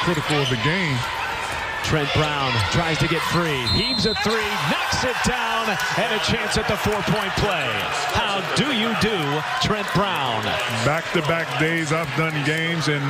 critical of the game. Trent Brown tries to get free, heaves a three, knocks it down, and a chance at the 4-point play. How do you do, Trent Brown? Back-to-back days I've done games and